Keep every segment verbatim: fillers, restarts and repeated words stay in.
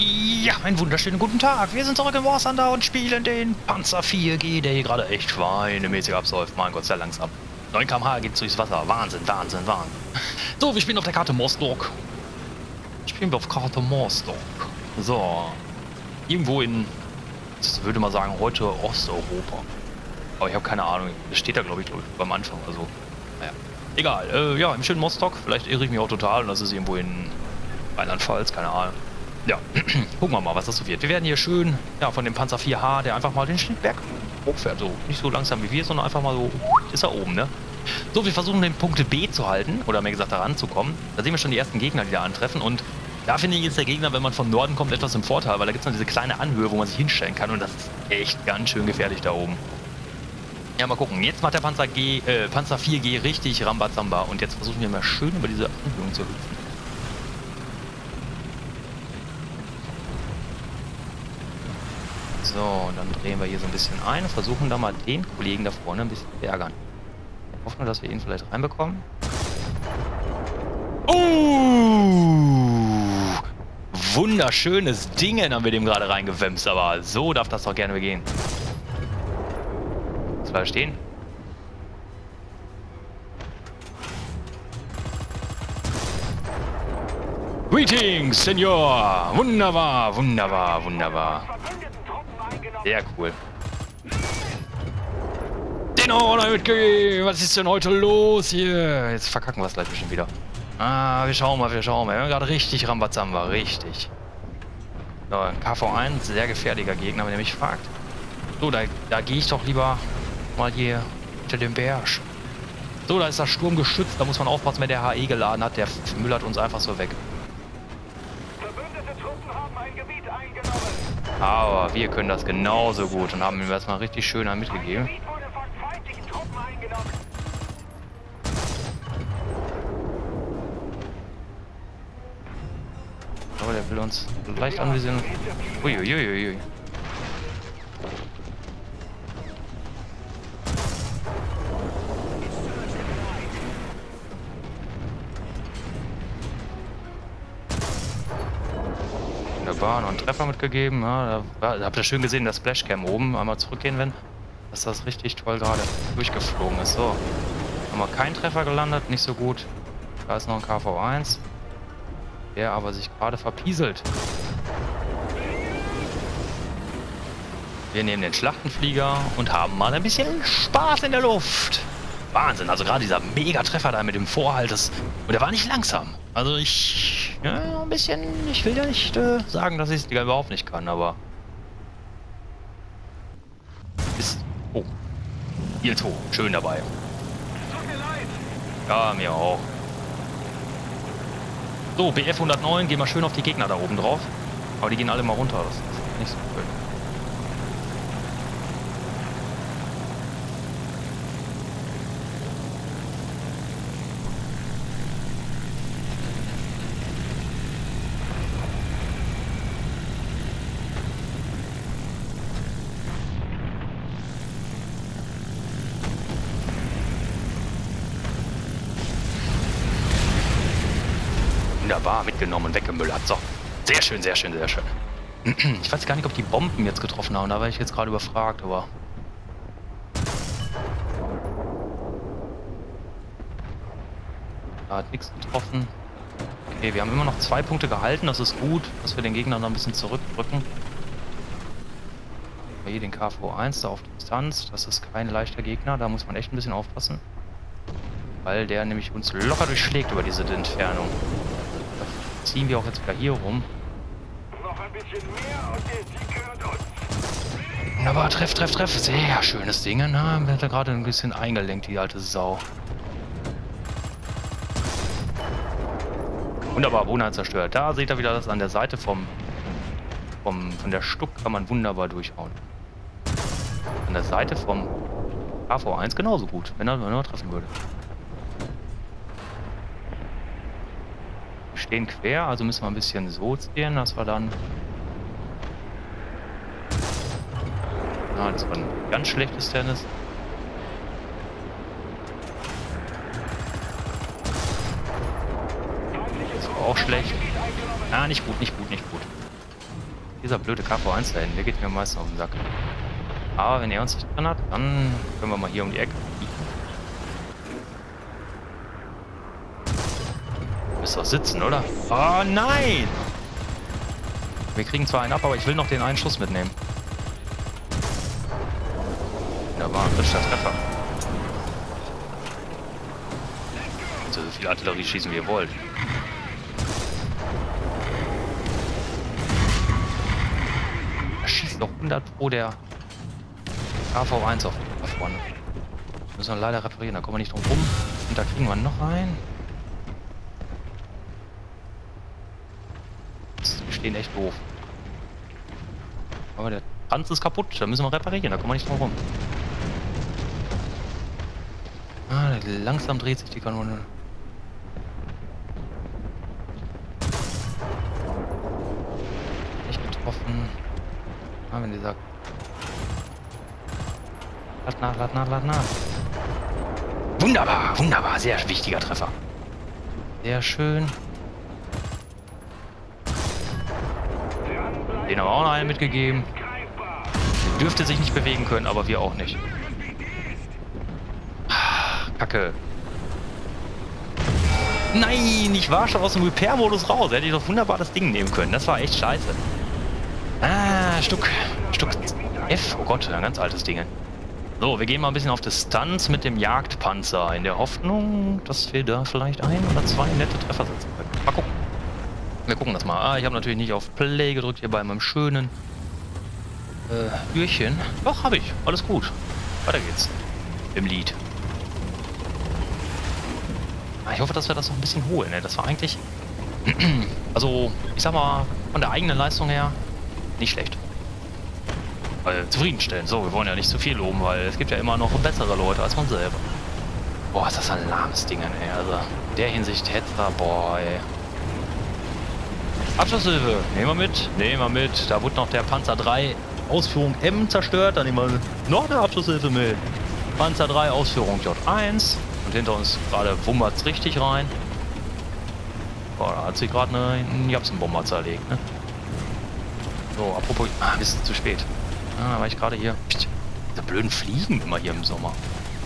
Ja, einen wunderschönen guten Tag. Wir sind zurück in War Thunder und spielen den Panzer vier G, der hier gerade echt schweinemäßig absäuft. Mein Gott, sehr langsam. neun Kilometer pro Stunde geht's durchs Wasser. Wahnsinn, Wahnsinn, Wahnsinn. So, wir spielen auf der Karte Moosdorf. Spielen wir auf Karte Moosdorf. So. Irgendwo in, das würde man sagen, heute Osteuropa. Aber ich habe keine Ahnung. Das steht da, glaube ich, glaub ich, beim Anfang. Also, naja. Egal. Äh, ja, im schönen Moosdorf. Vielleicht irre ich mich auch total und das ist irgendwo in Rheinland-Pfalz, keine Ahnung. Ja, gucken wir mal, was das so wird. Wir werden hier schön, ja, von dem Panzer vier H, der einfach mal den Schnittberg hochfährt. So, nicht so langsam wie wir, sondern einfach mal so, ist er oben, ne? So, wir versuchen den Punkt B zu halten, oder mehr gesagt, da ranzukommen. Da sehen wir schon die ersten Gegner, die da antreffen. Und da finde ich, ist der Gegner, wenn man von Norden kommt, etwas im Vorteil, weil da gibt es noch diese kleine Anhöhe, wo man sich hinstellen kann. Und das ist echt ganz schön gefährlich da oben. Ja, mal gucken. Jetzt macht der Panzer, G, äh, Panzer vier G richtig Rambazamba. Und jetzt versuchen wir mal schön über diese Anhöhung zu hüpfen. So, und dann drehen wir hier so ein bisschen ein und versuchen da mal den Kollegen da vorne ein bisschen zu ärgern. Ich hoffe nur, dass wir ihn vielleicht reinbekommen. Oh! Wunderschönes Ding haben wir dem gerade reingewämst, aber so darf das doch gerne gehen. Lass mal stehen. Greetings, Senor! Wunderbar, wunderbar, wunderbar. Sehr cool. Den Order mitgegeben. Was ist denn heute los hier? Jetzt verkacken wir es gleich bestimmt wieder. Ah, wir schauen mal, wir schauen mal. Wir haben gerade richtig Rambazamba, richtig. So, K V eins, sehr gefährlicher Gegner, wenn ihr mich fragt. So, da, da gehe ich doch lieber mal hier hinter dem Berg. So, da ist das Sturm geschützt. Da muss man aufpassen, wer der H E geladen hat. Der müllert uns einfach so weg. Aber wir können das genauso gut und haben ihm erstmal richtig schön mitgegeben. Aber der will uns leicht anvisieren. Uiuiuiui. Wunderbar, noch einen Treffer mitgegeben. Ja, da, da habt ihr schön gesehen, das Splashcam oben. Einmal zurückgehen, wenn dass das richtig toll gerade durchgeflogen ist. So, haben wir keinen Treffer gelandet, nicht so gut. Da ist noch ein K V eins, der aber sich gerade verpieselt. Wir nehmen den Schlachtenflieger und haben mal ein bisschen Spaß in der Luft. Wahnsinn, also gerade dieser Mega-Treffer da mit dem Vorhalt, das, und der war nicht langsam. Also ich, ja, ein bisschen, ich will ja nicht äh, sagen, dass ich es überhaupt nicht kann, aber ist, oh, Ilto, schön dabei. Ja, mir auch. So, B F hundertneun, gehen wir schön auf die Gegner da oben drauf. Aber die gehen alle mal runter, das ist nicht so cool. Wunderbar, mitgenommen, weggemüllert. So, sehr schön, sehr schön, sehr schön. Ich weiß gar nicht, ob die Bomben jetzt getroffen haben. Da war ich jetzt gerade überfragt, aber... Da hat nichts getroffen. Okay, wir haben immer noch zwei Punkte gehalten. Das ist gut, dass wir den Gegner noch ein bisschen zurückdrücken. Hier den K V eins da auf Distanz. Das ist kein leichter Gegner. Da muss man echt ein bisschen aufpassen. Weil der nämlich uns locker durchschlägt über diese Entfernung. Ziehen wir auch jetzt wieder hier rum. Noch ein bisschen mehr und der Sieg gehört uns. Aber treff, treff, treff. Sehr schönes Ding. Na, wird da gerade ein bisschen eingelenkt, die alte Sau. Wunderbar, Wohnheim zerstört. Da seht ihr wieder das an der Seite vom, vom von der Stuck kann man wunderbar durchhauen. An der Seite vom K V eins genauso gut, wenn er nur treffen würde. Stehen quer, also müssen wir ein bisschen so ziehen, dass wir dann... Na, das war ein ganz schlechtes Tennis. Das war auch schlecht. Ah, nicht gut, nicht gut, nicht gut. Dieser blöde K V eins da hinten, der geht mir am meisten auf den Sack. Aber wenn er uns nicht dran hat, dann können wir mal hier um die Ecke. Müsste doch sitzen, oder? Oh nein! Wir kriegen zwar einen ab, aber ich will noch den einen Schuss mitnehmen. Wunderbar, dritter Treffer. So viel Artillerie schießen, wie ihr wollt. Da schießt doch hundert pro der K V eins auf da vorne. Müssen wir leider reparieren, da kommen wir nicht drum rum. Und da kriegen wir noch einen. Die stehen echt doof. Aber der Tanz ist kaputt, da müssen wir reparieren, da kommen wir nicht drum rum. Ah, langsam dreht sich die Kanone. Nicht getroffen. Ah, wenn die sagt. Lad nach, lad nach, lad nach. Wunderbar, wunderbar, sehr wichtiger Treffer. Sehr schön. Den haben wir auch noch einen mitgegeben. Der dürfte sich nicht bewegen können, aber wir auch nicht. Kacke. Nein, ich war schon aus dem Repair-Modus raus. Hätte ich doch wunderbar das Ding nehmen können. Das war echt scheiße. Ah, Stuck. Stuck F. Oh Gott, ein ganz altes Ding. So, wir gehen mal ein bisschen auf Distanz mit dem Jagdpanzer. In der Hoffnung, dass wir da vielleicht ein oder zwei nette Treffer setzen können. Mal gucken. Wir gucken das mal. Ah, ich habe natürlich nicht auf Play gedrückt hier bei meinem schönen äh, Türchen. Doch, habe ich. Alles gut. Weiter geht's. Im Lied. Ich hoffe, dass wir das noch ein bisschen holen. Ne? Das war eigentlich, also ich sag mal, von der eigenen Leistung her nicht schlecht. Weil zufriedenstellend. So, wir wollen ja nicht zu viel loben, weil es gibt ja immer noch bessere Leute als man selber. Boah, ist das ein lahmes Ding, ey. Also in der Hinsicht hätte er, boah, ey. Abschlusshilfe, nehmen wir mit, nehmen wir mit. Da wurde noch der Panzer drei Ausführung M zerstört, dann nehmen wir noch eine Abschlusshilfe mit. Panzer drei Ausführung J eins. Und hinter uns gerade wummert's richtig rein. Boah, da hat sie gerade eine, einen Japsenbomber zerlegt, ne? So, apropos... Ah, wir sind zu spät. Ah, war ich gerade hier... Psst, diese blöden Fliegen immer hier im Sommer.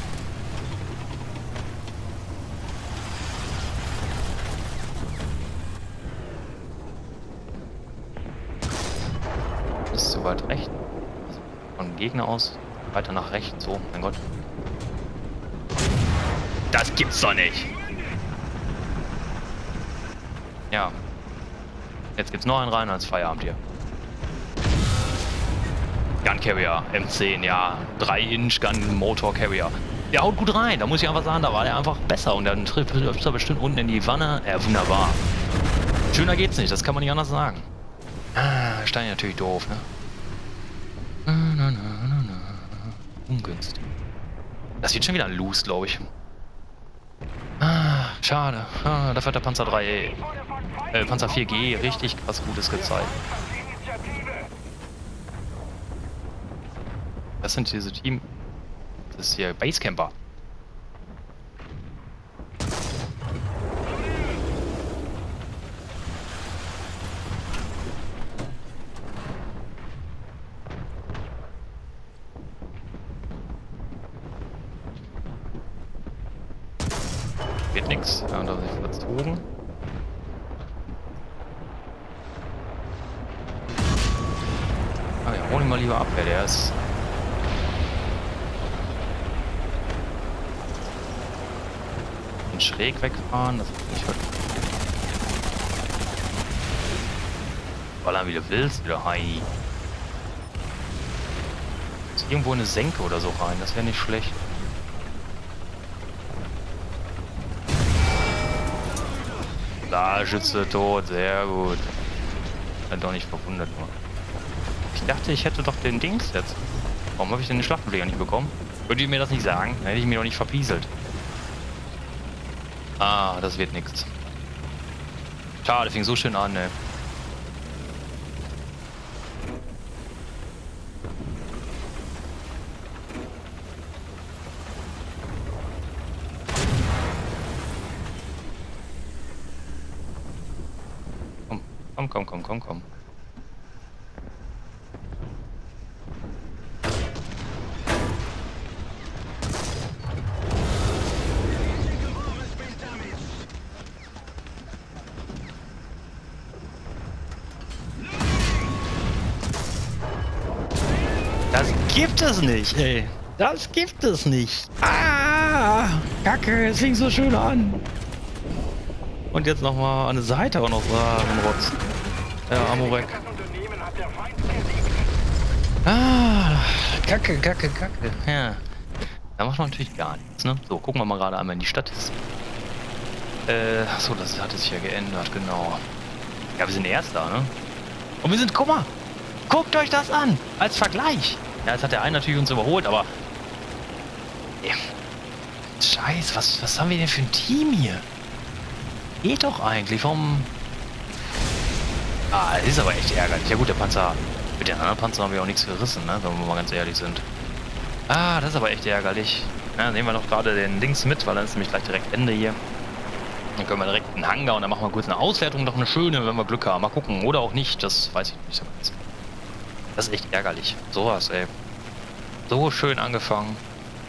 Das ist zu weit rechts. Also von Gegner aus weiter nach rechts. So, mein Gott. Das gibt's doch nicht. Ja. Jetzt gibt's noch einen rein als Feierabend hier. Gun Carrier M zehn, ja. drei Inch Gun Motor Carrier. Der haut gut rein, da muss ich einfach sagen, da war der einfach besser. Und dann trifft er bestimmt unten in die Wanne. Ja, wunderbar. Schöner geht's nicht, das kann man nicht anders sagen. Ah, Stein natürlich doof, ne? Na, na, na, na, na. Ungünstig. Das wird schon wieder ein Loose, glaube ich. Ah, schade. Ah, dafür hat der Panzer drei, äh, Panzer vier G richtig was Gutes gezeigt. Das sind diese Team... Das ist hier Basecamper. Geht nix. Ja, da ist verzogen. Ah ja, hol ihn mal lieber ab, wer der ist. Und schräg wegfahren, das ist nicht. Ballern wie du willst, wieder Heini. Ist irgendwo eine Senke oder so rein, das wäre nicht schlecht. Da, Schütze tot, sehr gut. Hat doch nicht verwundert nur. Ich dachte, ich hätte doch den Dings jetzt. Warum habe ich denn den Schlachtenpfleger nicht bekommen? Würdet ihr mir das nicht sagen? Dann hätte ich mich doch nicht verpieselt. Ah, das wird nichts. Schade, fing so schön an, ne? Komm, komm, komm, komm, komm, komm. Das gibt es nicht, ey. Das gibt es nicht. Ah, Kacke, es fing so schön an. Und jetzt nochmal an der Seite auch noch sagen, Rotz. Ja, Ammo weg. Ah, Kacke, Kacke, Kacke. Ja. Da macht man natürlich gar nichts, ne? So, gucken wir mal gerade einmal in die Statistik. Äh, achso, das hat sich ja geändert, genau. Ja, wir sind Erster, ne? Und wir sind, guck mal, guckt euch das an, als Vergleich. Ja, jetzt hat der eine natürlich uns überholt, aber... Ja. Scheiß, was, was haben wir denn für ein Team hier? Geht doch eigentlich, warum... Ah, das ist aber echt ärgerlich. Ja gut, der Panzer... Mit den anderen Panzern haben wir auch nichts gerissen, ne? Wenn wir mal ganz ehrlich sind. Ah, das ist aber echt ärgerlich. Ja, nehmen wir noch gerade den Dings mit, weil dann ist nämlich gleich direkt Ende hier. Dann können wir direkt einen Hangar und dann machen wir kurz eine Auswertung, noch eine schöne, wenn wir Glück haben. Mal gucken, oder auch nicht, das weiß ich nicht so ganz. Das ist echt ärgerlich. Sowas, ey. So schön angefangen.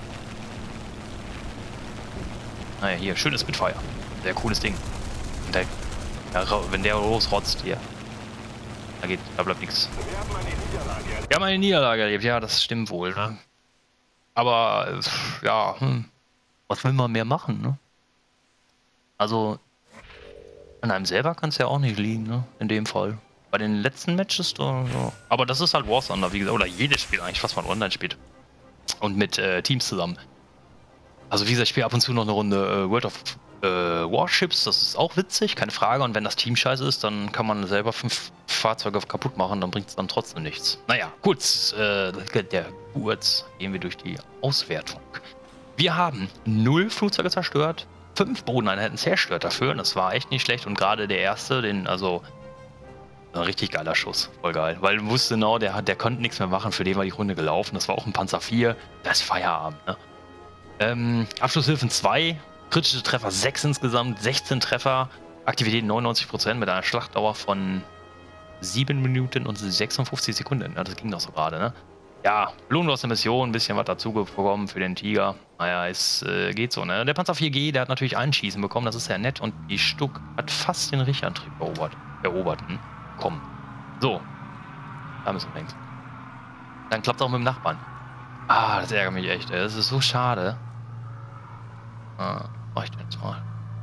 Naja, hier, schönes Spitfire. Sehr cooles Ding. Und der, ja, wenn der losrotzt hier, da geht, da bleibt nichts. Wir haben eine Niederlage erlebt, ja, das stimmt wohl, ne? Aber, ja, hm, was will man mehr machen, ne? Also, an einem selber kann es ja auch nicht liegen, ne? In dem Fall. Bei den letzten Matches, da, ja. Aber das ist halt War Thunder, wie gesagt, oder jedes Spiel eigentlich, was man online spielt. Und mit äh, Teams zusammen. Also wie gesagt, ich spiele ab und zu noch eine Runde äh, World of äh, Warships, das ist auch witzig, keine Frage. Und wenn das Team scheiße ist, dann kann man selber fünf Fahrzeuge kaputt machen, dann bringt es dann trotzdem nichts. Naja, gut, äh, der kurz gehen wir durch die Auswertung. Wir haben null Flugzeuge zerstört, fünf Bodeneinheiten zerstört dafür, und das war echt nicht schlecht. Und gerade der erste, den, also, ein richtig geiler Schuss, voll geil. Weil man wusste genau, der, der konnte nichts mehr machen, für den war die Runde gelaufen. Das war auch ein Panzer vier, das ist Feierabend, ne? Ähm, Abschlusshilfen zwei, kritische Treffer sechs insgesamt, sechzehn Treffer, Aktivität neunundneunzig Prozent mit einer Schlachtdauer von sieben Minuten und sechsundfünfzig Sekunden. Ja, das ging doch so gerade, ne? Ja, Belohnung aus der Mission, ein bisschen was dazu bekommen für den Tiger. Naja, es äh, geht so, ne? Der Panzer vier G, der hat natürlich Einschießen bekommen, das ist ja nett. Und die Stuck hat fast den Richtantrieb erobert. Erobert, hm? Komm. So. Da müssen wir längs. Dann klappt es auch mit dem Nachbarn. Ah, das ärgert mich echt, ey. Das ist so schade. Ah, mach ich denn jetzt mal.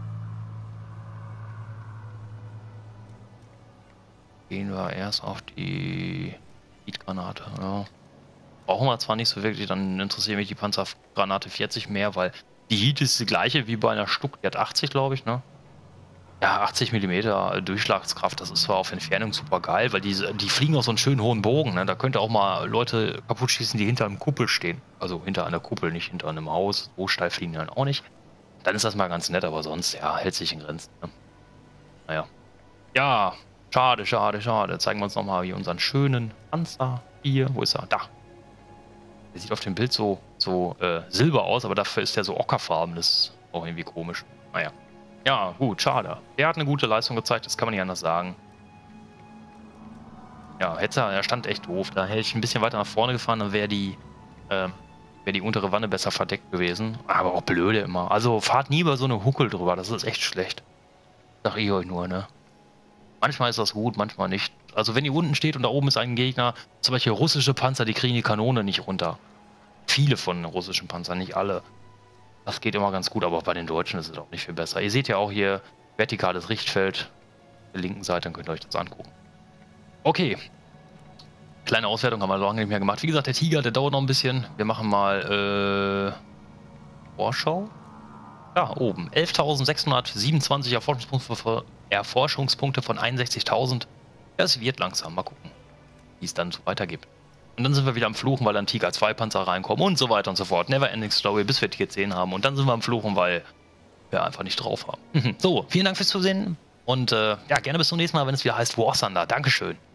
Gehen wir erst auf die Heatgranate, ja. Brauchen wir zwar nicht so wirklich, dann interessiert mich die Panzergranate vierzig mehr, weil die Heat ist die gleiche wie bei einer Stuck, die hat achtzig, glaube ich, ne? Ja, achtzig Millimeter Durchschlagskraft, das ist zwar auf Entfernung super geil, weil die, die fliegen auf so einen schönen hohen Bogen, ne? Da könnte auch mal Leute kaputt schießen, die hinter einem Kuppel stehen. Also hinter einer Kuppel, nicht hinter einem Haus. So steil fliegen die dann auch nicht. Dann ist das mal ganz nett, aber sonst, ja, hält sich in Grenzen, ne? Naja. Ja, schade, schade, schade. Zeigen wir uns nochmal hier unseren schönen Panzer hier. Wo ist er? Da. Der sieht auf dem Bild so, so äh, silber aus, aber dafür ist der so ockerfarben. Das ist auch irgendwie komisch. Naja. Ja, gut, schade. Der hat eine gute Leistung gezeigt, das kann man nicht anders sagen. Ja, hätte er, er stand echt doof. Da hätte ich ein bisschen weiter nach vorne gefahren, dann wäre die, äh, wäre die untere Wanne besser verdeckt gewesen. Aber auch blöde immer. Also fahrt nie über so eine Huckel drüber, das ist echt schlecht. Sag ich euch nur, ne? Manchmal ist das gut, manchmal nicht. Also wenn ihr unten steht und da oben ist ein Gegner, zum Beispiel russische Panzer, die kriegen die Kanone nicht runter. Viele von den russischen Panzern, nicht alle. Das geht immer ganz gut, aber bei den Deutschen ist es auch nicht viel besser. Ihr seht ja auch hier vertikales Richtfeld auf der linken Seite, dann könnt ihr euch das angucken. Okay. Kleine Auswertung haben wir lange nicht mehr gemacht. Wie gesagt, der Tiger, der dauert noch ein bisschen. Wir machen mal äh, Vorschau. Ja, oben. elftausendsechshundertsiebenundzwanzig Erforschungspunkte, Erforschungspunkte von einundsechzigtausend. Das wird langsam. Mal gucken, wie es dann so weitergeht. Und dann sind wir wieder am Fluchen, weil dann Tiger zwei Panzer reinkommen und so weiter und so fort. Never ending story, bis wir Tier zehn haben. Und dann sind wir am Fluchen, weil wir einfach nicht drauf haben. So, vielen Dank fürs Zusehen. Und äh, ja, gerne bis zum nächsten Mal, wenn es wieder heißt War Thunder. Dankeschön.